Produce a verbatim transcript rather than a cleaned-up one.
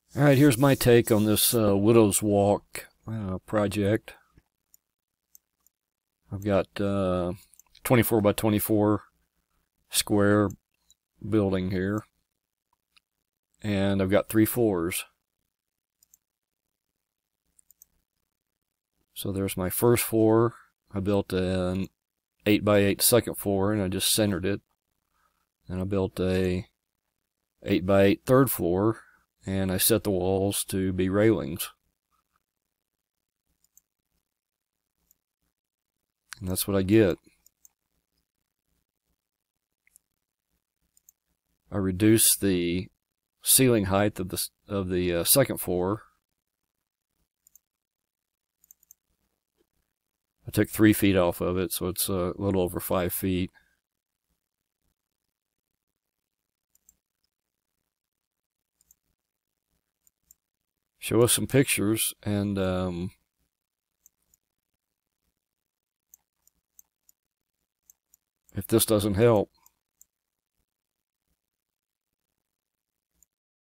Alright, here's my take on this uh, Widow's Walk uh, project. I've got uh, twenty-four by twenty-four square building here, and I've got three floors. So there's my first floor. I built an eight by eight second floor, and I just centered it. And I built a eight by eight third floor, and I set the walls to be railings. And that's what I get. I reduced the ceiling height of the of the uh, second floor. I took three feet off of it, so it's a little over five feet. Show us some pictures, and um, if this doesn't help,